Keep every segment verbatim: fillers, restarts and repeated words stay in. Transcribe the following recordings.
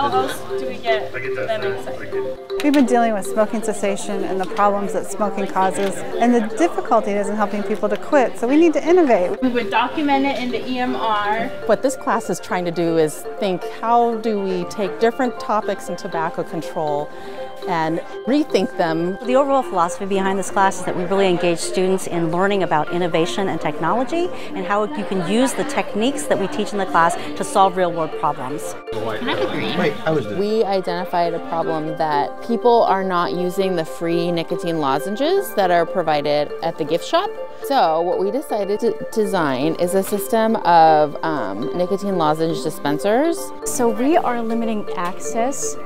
how else do we get them excited? We've been dealing with smoking cessation and the problems that smoking causes and the difficulty it is in helping people to quit, so we need to innovate. We would document it in the E M R. What this class is trying to do is think, how do we take different topics in tobacco control and rethink them. The overall philosophy behind this class is that we really engage students in learning about innovation and technology and how you can use the techniques that we teach in the class to solve real-world problems. Can I have a green? Wait, I was doing. We identified a problem that people are not using the free nicotine lozenges that are provided at the gift shop. So what we decided to design is a system of um, nicotine lozenge dispensers. So we are limiting access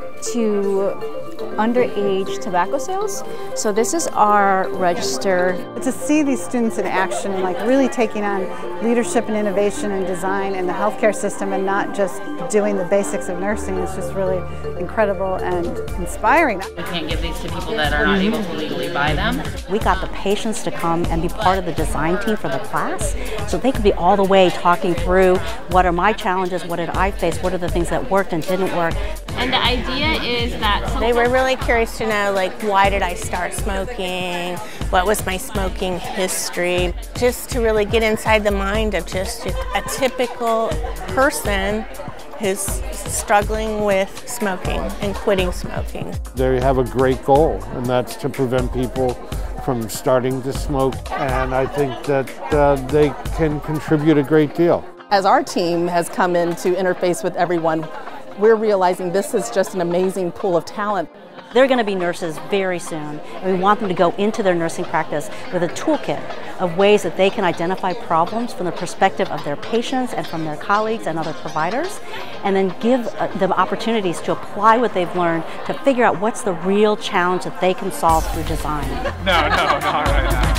to underage tobacco sales. So this is our register. To see these students in action and like really taking on leadership and innovation and design in the healthcare system and not just doing the basics of nursing is just really incredible and inspiring. We can't give these to people that are not able to legally buy them. We got the patients to come and be part of the design team for the class, so they could be all the way talking through what are my challenges, what did I face, what are the things that worked and didn't work. And the idea is that they were really curious to know, like, why did I start smoking? What was my smoking history? Just to really get inside the mind of just a typical person who's struggling with smoking and quitting smoking. They have a great goal, and that's to prevent people from starting to smoke, and I think that uh, they can contribute a great deal. As our team has come in to interface with everyone, we're realizing this is just an amazing pool of talent. They're going to be nurses very soon, and we want them to go into their nursing practice with a toolkit of ways that they can identify problems from the perspective of their patients and from their colleagues and other providers, and then give them opportunities to apply what they've learned to figure out what's the real challenge that they can solve through design. No, no, not right now.